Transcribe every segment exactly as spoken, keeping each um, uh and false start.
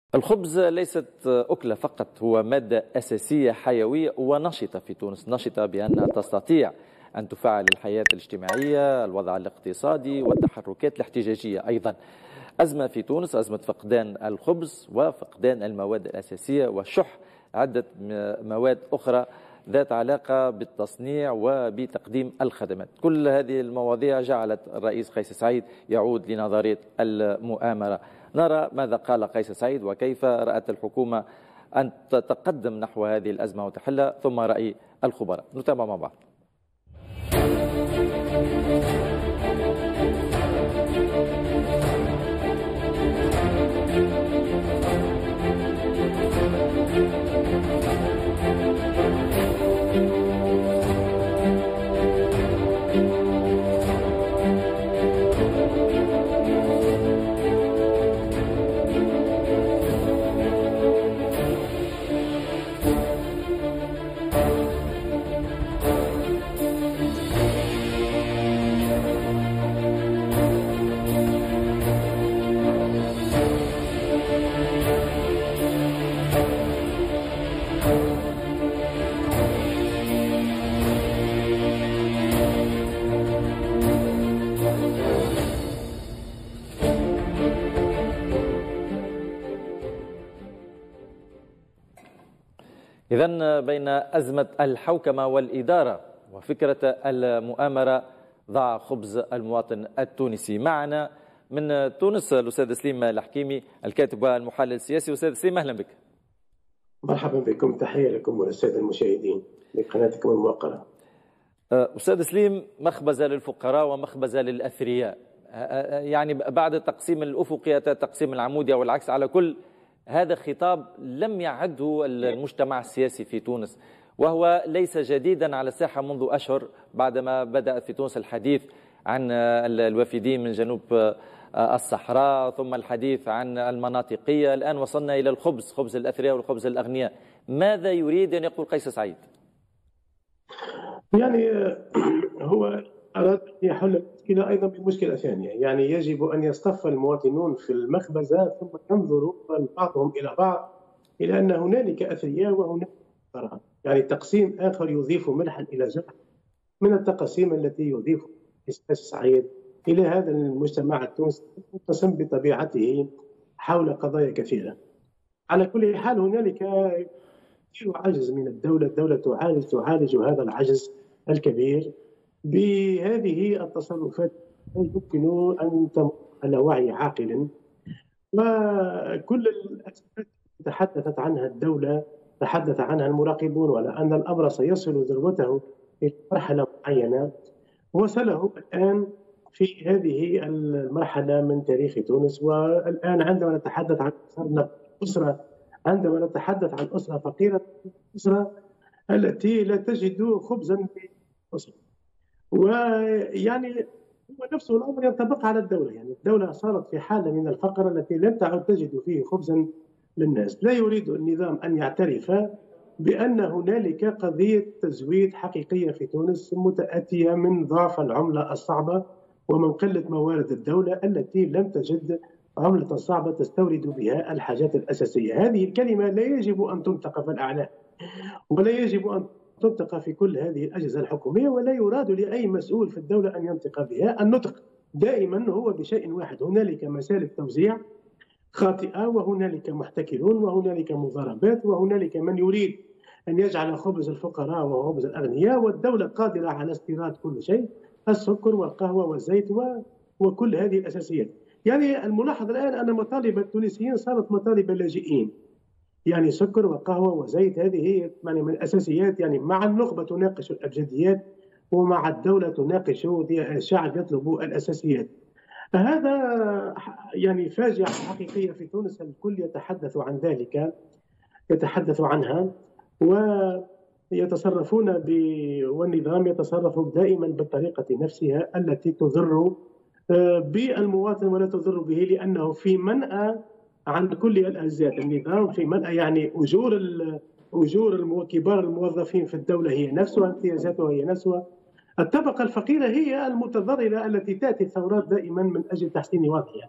الخبز ليست أكلة فقط، هو مادة أساسية حيوية ونشطة في تونس، نشطة بأنها تستطيع أن تفعل الحياة الاجتماعية، الوضع الاقتصادي والتحركات الاحتجاجية أيضا. أزمة في تونس، أزمة فقدان الخبز وفقدان المواد الأساسية وشح عدة مواد أخرى ذات علاقة بالتصنيع وبتقديم الخدمات. كل هذه المواضيع جعلت الرئيس قيس سعيد يعود لنظرية المؤامرة. نرى ماذا قال قيس سعيد وكيف رأت الحكومة أن تتقدم نحو هذه الأزمة وتحلها، ثم رأي الخبراء. نتابع مع بعض. إذن بين أزمة الحوكمة والإدارة وفكرة المؤامرة ضاع خبز المواطن التونسي. معنا من تونس الأستاذ سليم الحكيمي الكاتب والمحلل السياسي. أستاذ سليم أهلا بك. مرحبا بكم، تحية لكم وللسادة المشاهدين لقناتكم الموقرة. أستاذ سليم، مخبزة للفقراء ومخبزة للأثرياء، يعني بعد التقسيم الأفقي أتى التقسيم العمودي أو العكس. على كل هذا خطاب لم يعده المجتمع السياسي في تونس، وهو ليس جديدا على الساحة منذ أشهر بعدما بدأ في تونس الحديث عن الوافدين من جنوب الصحراء، ثم الحديث عن المناطقية، الآن وصلنا إلى الخبز، خبز الأثرياء والخبز الأغنياء. ماذا يريد أن يقول قيس سعيد؟ يعني هو أراد أن يحل المشكلة أيضا بمشكلة ثانية، يعني يجب أن يصطف المواطنون في المخبزة ثم ينظروا بعضهم إلى بعض إلى أن هنالك أثرياء وهنالك فقراء. يعني تقسيم آخر يضيف ملحا إلى جرح من التقاسيم التي يضيف قيس سعيد إلى هذا المجتمع التونسي المتسم بطبيعته حول قضايا كثيرة. على كل حال هنالك كثير عجز من الدولة، الدولة تعالج تعالج هذا العجز الكبير بهذه التصرفات يمكن أن تمر على وعي عاقل. وكل الأسباب تحدثت عنها الدولة، تحدث عنها المراقبون، ولا أن الأمر سيصل ذروته إلى مرحلة معينة وصله الآن في هذه المرحلة من تاريخ تونس. والآن عندما نتحدث عن أسرة عندما نتحدث عن أسرة فقيرة، أسرة التي لا تجد خبزا في أسرة، ويعني هو نفسه الأمر ينطبق على الدولة. يعني الدولة صارت في حالة من الفقر التي لم تعد تجد فيه خبزا للناس. لا يريد النظام أن يعترف بأن هنالك قضية تزويد حقيقية في تونس متأتية من ضعف العملة الصعبة ومن قلة موارد الدولة التي لم تجد عملة صعبة تستورد بها الحاجات الأساسية. هذه الكلمة لا يجب أن تنطق في الأعلام ولا يجب أن تنطق في كل هذه الأجهزة الحكومية، ولا يراد لأي مسؤول في الدولة أن ينطق بها. النطق دائما هو بشيء واحد: هنالك مسالك توزيع خاطئة، وهنالك محتكرون، وهنالك مضاربات، وهنالك من يريد أن يجعل خبز الفقراء وخبز الأغنياء، والدولة قادرة على استيراد كل شيء: السكر والقهوة والزيت وكل هذه الأساسيات. يعني الملاحظ الآن أن مطالب التونسيين صارت مطالب اللاجئين، يعني سكر وقهوة وزيت، هذه هي يعني من الأساسيات. يعني مع النخبة تناقش الأبجديات ومع الدولة تناقش الشعب يطلب الأساسيات. هذا يعني فاجعة حقيقية في تونس، الكل يتحدث عن ذلك، يتحدث عنها ويتصرفون ب... والنظام يتصرف دائما بالطريقة نفسها التي تضر بالمواطن ولا تضر به، لأنه في منأى عن كل الأجزاء. النظام في منأى، يعني أجور ال... أجور كبار الموظفين في الدولة هي نفسها، امتيازاتها هي نفسها. الطبقة الفقيرة هي المتضررة التي تأتي الثورات دائما من أجل تحسين وضعها.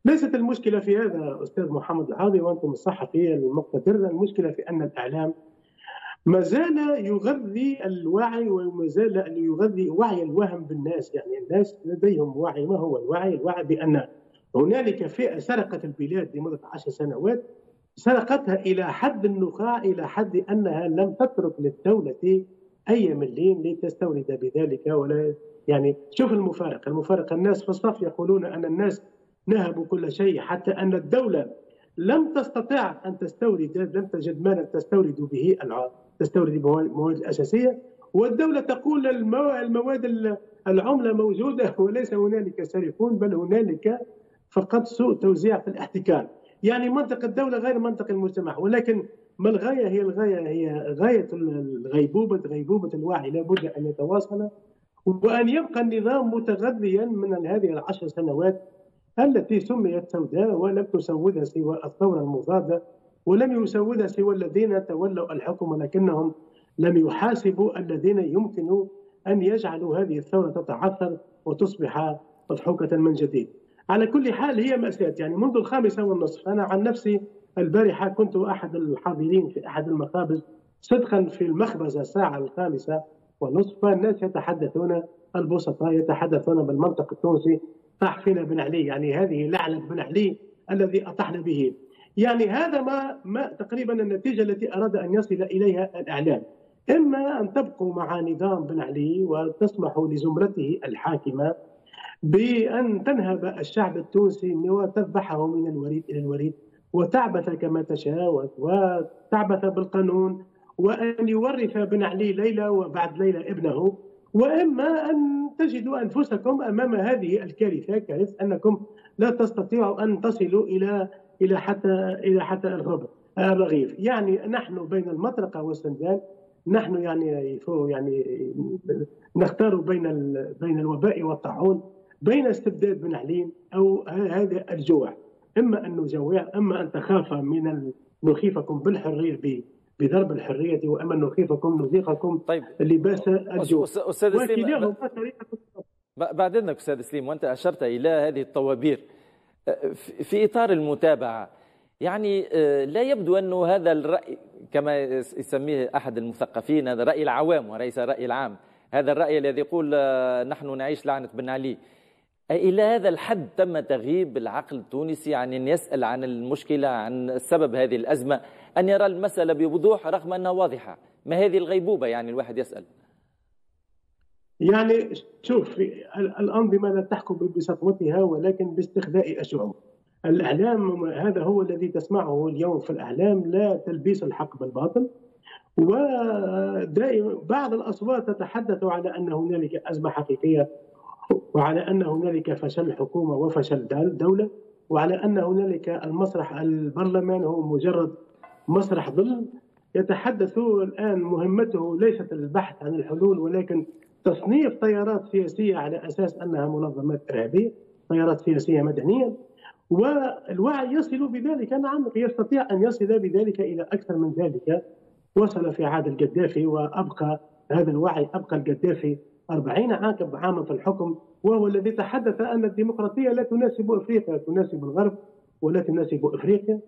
ليست المشكلة في هذا أستاذ محمد العاضي وأنتم الصحفي المقتدر، المشكلة في أن الإعلام ما زال يغذي الوعي وما زال يغذي وعي الوهم بالناس. يعني الناس لديهم وعي. ما هو الوعي؟ الوعي بأن هنالك فئة سرقت البلاد لمدة عشر سنوات، سرقتها إلى حد النخاع، إلى حد أنها لم تترك للدولة أي مليم لتستورد بذلك. ولا يعني شوف المفارقة، المفارقة الناس في الصف يقولون أن الناس نهبوا كل شيء، حتى أن الدولة لم تستطع أن تستورد، لم تجد مالا تستورد به تستورد المواد الأساسية، والدولة تقول المواد العملة موجودة وليس هنالك سارقون، بل هنالك فقط سوء توزيع في الاحتكار. يعني منطق الدولة غير منطق المجتمع. ولكن ما الغاية؟ هي الغاية هي غاية الغيبوبة، غيبوبة الوعي. لابد أن يتواصل وأن يبقى النظام متغذيا من هذه العشر سنوات التي سميت سوداء ولم تسودها سوى الثورة المضادة، ولم يسودها سوى الذين تولوا الحكم، ولكنهم لم يحاسبوا الذين يمكن أن يجعلوا هذه الثورة تتعثر وتصبح مضحوكة من جديد. على كل حال هي مأساة. يعني منذ الخامسة والنصف أنا عن نفسي البارحة كنت أحد الحاضرين في أحد المخابز، صدقا في المخبزة الساعة الخامسة والنصف، فالناس يتحدثون، البسطاء يتحدثون بالمنطق التونسي، طاح فينا بن علي، يعني هذه لعنة بن علي الذي أطحنا به. يعني هذا ما, ما تقريبا النتيجة التي أراد أن يصل إليها الإعلام. إما أن تبقوا مع نظام بن علي وتسمحوا لزمرته الحاكمة بأن تنهب الشعب التونسي وتذبحه من الوريد إلى الوريد وتعبث كما تشاء وتعبث بالقانون، وأن يورث بن علي ليلى وبعد ليلى ابنه. وإما أن تجدوا أنفسكم أمام هذه الكارثة، كارثة أنكم لا تستطيعوا أن تصلوا إلى إلى حتى إلى حتى الرغيف. يعني نحن بين المطرقة والسندان، نحن يعني يعني نختار بين بين الوباء والطاعون، بين استبداد بن علي أو هذا الجوع. إما أن نجوع، أما أن تخاف من نخيفكم بالحرية بضرب الحرية، وأما نخيفكم نذيقكم طيب. لباس الجوع. أستاذ سليم، بعد إذنك أستاذ سليم، وأنت أشرت إلى هذه الطوابير في إطار المتابعة، يعني لا يبدو أنه هذا الرأي كما يسميه أحد المثقفين هذا رأي العوام وليس الرأي العام، هذا الرأي الذي يقول نحن نعيش لعنة بن علي، إلى هذا الحد تم تغييب العقل التونسي عن أن يسأل عن المشكلة، عن سبب هذه الأزمة، أن يرى المسألة بوضوح رغم أنها واضحة. ما هذه الغيبوبة؟ يعني الواحد يسأل. يعني شوف، الأنظمة لا تحكم بسطوتها ولكن باستخداء الشعوب. الإعلام هذا هو الذي تسمعه اليوم في الإعلام، لا تلبيس الحق بالباطل. ودائما بعض الأصوات تتحدث على أن هنالك أزمة حقيقية، وعلى أن هنالك فشل حكومة وفشل دولة، وعلى أن هنالك المسرح البرلمان هو مجرد مسرح ظل. يتحدثوا الآن مهمته ليست البحث عن الحلول ولكن تصنيف تيارات سياسية على أساس أنها منظمات إرهابية، تيارات سياسية مدنية. والوعي يصل بذلك، نعم يستطيع أن يصل بذلك إلى أكثر من ذلك. وصل في عهد القذافي وأبقى هذا الوعي، أبقى القذافي أربعين عاما في الحكم، وهو الذي تحدث أن الديمقراطية لا تناسب أفريقيا، تناسب الغرب ولا تناسب أفريقيا.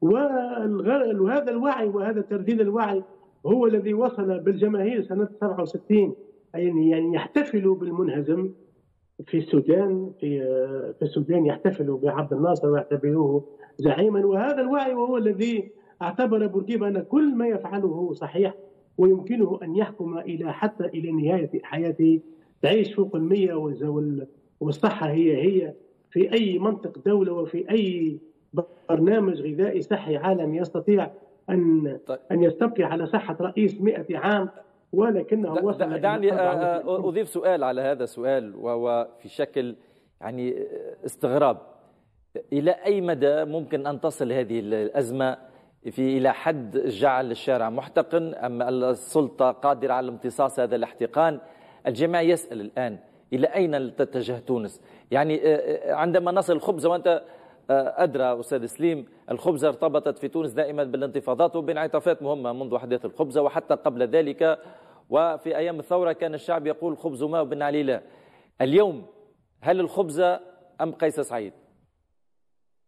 وهذا الوعي وهذا ترديد الوعي هو الذي وصل بالجماهير سنة سبعة وستين يعني يحتفلوا بالمنهزم في السودان، في في السودان يحتفلوا بعبد الناصر ويعتبروه زعيما. وهذا الوعي وهو الذي اعتبر بورقيبة أن كل ما يفعله صحيح ويمكنه أن يحكم إلى حتى إلى نهاية حياته، تعيش فوق المية والصحة هي هي في أي منطق دولة وفي أي برنامج غذائي صحي عالمي يستطيع أن أن يستبقي على صحة رئيس مئة عام، ولكنه وصل. دعني أضيف سؤال على هذا السؤال، وهو في شكل يعني استغراب. إلى أي مدى ممكن أن تصل هذه الأزمة في إلى حد جعل الشارع محتقن أم السلطة قادرة على امتصاص هذا الاحتقان؟ الجميع يسأل الآن إلى أين تتجه تونس؟ يعني عندما نصل الخبز، وأنت أدرى أستاذ سليم، الخبزة ارتبطت في تونس دائما بالانتفاضات وبانعطافات مهمة منذ أحداث الخبزة وحتى قبل ذلك، وفي أيام الثورة كان الشعب يقول خبز ما وبن علي لا. اليوم هل الخبزة أم قيس سعيد؟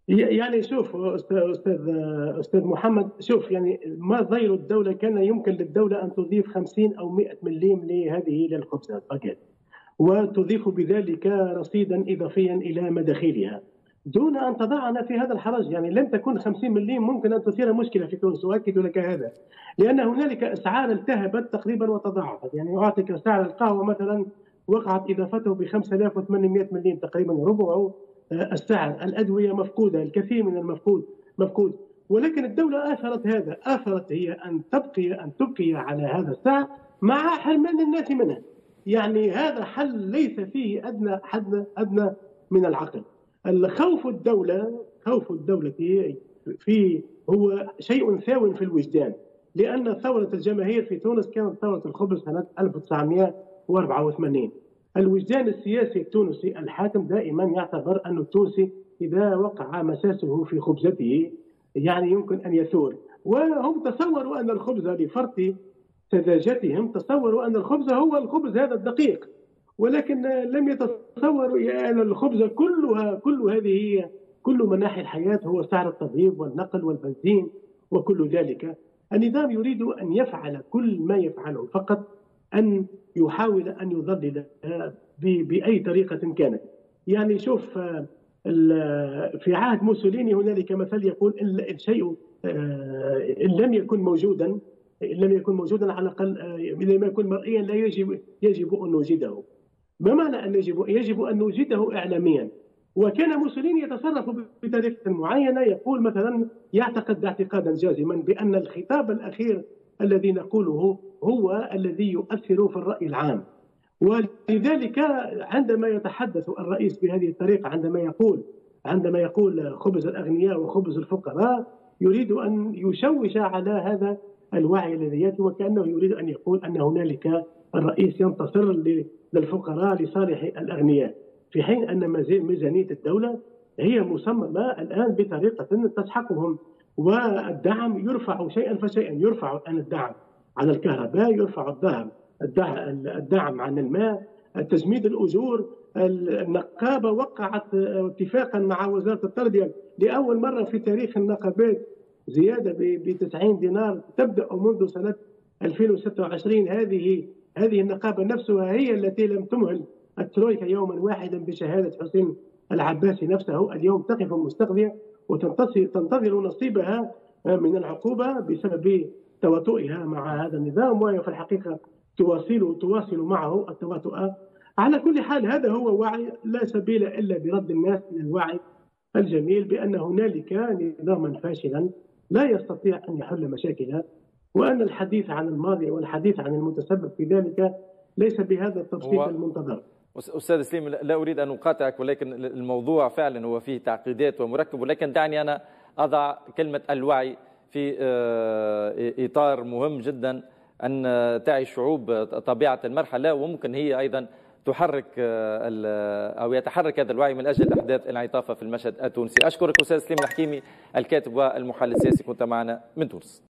يعني شوف استاذ استاذ استاذ محمد، شوف يعني ما ضير الدوله، كان يمكن للدوله ان تضيف خمسين او مئة مليم لهذه للخبزه فقط، وتضيف بذلك رصيدا اضافيا الى مداخيلها دون ان تضعنا في هذا الحرج. يعني لن تكون خمسين مليم ممكن ان تثير مشكله في تونس، اؤكد لك هذا، لان هنالك اسعار التهبت تقريبا وتضاعفت. يعني اعطيك سعر القهوه مثلا وقعت اضافته ب خمسة آلاف وثمانمئة مليم، تقريبا ربع السعر. الادويه مفقوده، الكثير من المفقود مفقود، ولكن الدوله اثرت هذا، اثرت هي ان تبقي ان تبقي على هذا السعر مع حرمان الناس منه. يعني هذا حل ليس فيه ادنى حد ادنى من العقل. الخوف الدوله خوف الدوله في هو شيء ثاو في الوجدان، لان ثوره الجماهير في تونس كانت ثوره الخبز سنه ألف وتسعمئة وأربعة وثمانين. الوجدان السياسي التونسي الحاكم دائما يعتبر أن التونسي إذا وقع مساسه في خبزته يعني يمكن أن يثور، وهم تصوروا أن الخبز لفرط سذاجتهم تصوروا أن الخبز هو الخبز هذا الدقيق، ولكن لم يتصوروا أن الخبز كلها كل هذه كل مناحي الحياة، هو سعر الطبيب والنقل والبنزين وكل ذلك. النظام يريد أن يفعل كل ما يفعله، فقط أن يحاول أن يضلل بأي طريقة كانت. يعني شوف في عهد موسوليني هنالك مثل يقول الشيء إن لم يكن موجودا إن لم يكن موجودا على الأقل إذا لم يكن مرئيا لا يجب يجب أن نوجده. ما معنى أن يجب يجب أن نوجده إعلاميا؟ وكان موسوليني يتصرف بطريقة معينة، يقول مثلا يعتقد اعتقادا جازما بأن الخطاب الأخير الذي نقوله هو الذي يؤثر في الرأي العام، ولذلك عندما يتحدث الرئيس بهذه الطريقة، عندما يقول عندما يقول خبز الأغنياء وخبز الفقراء، يريد أن يشوش على هذا الوعي الذي يأتي، وكأنه يريد أن يقول أن هنالك الرئيس ينتصر للفقراء لصالح الأغنياء، في حين أن ميزانية الدولة هي مصممة الآن بطريقة تسحقهم، والدعم يرفع شيئا فشيئا. يرفع الآن الدعم عن الكهرباء، يرفع الدعم الدعم عن الماء، تجميد الأجور. النقابة وقعت اتفاقا مع وزارة التربية لأول مرة في تاريخ النقابات زيادة ب تسعين دينار تبدأ منذ سنة ألفين وستة وعشرين. هذه هذه النقابة نفسها هي التي لم تمهل الترويكا يوما واحدا بشهادة حسين العباسي نفسه. اليوم تقف مستقبلة وتنتظر نصيبها من العقوبة بسبب تواطؤها مع هذا النظام، وهي في الحقيقة تواصل تواصل معه التواطؤ. على كل حال هذا هو وعي، لا سبيل إلا برد الناس إلى الوعي الجميل بأن هنالك نظاما فاشلا لا يستطيع أن يحل مشاكلها، وأن الحديث عن الماضي والحديث عن المتسبب في ذلك ليس بهذا التبسيط المنتظر. أستاذ سليم، لا أريد أن أقاطعك، ولكن الموضوع فعلا هو فيه تعقيدات ومركب، ولكن دعني أنا أضع كلمة الوعي في إطار مهم جدا، أن تعي الشعوب طبيعة المرحلة، وممكن هي أيضا تحرك أو يتحرك هذا الوعي من أجل أحداث الانعطاف في المشهد التونسي. أشكرك أستاذ سليم الحكيمي، الكاتب والمحلل السياسي، كنت معنا من تونس.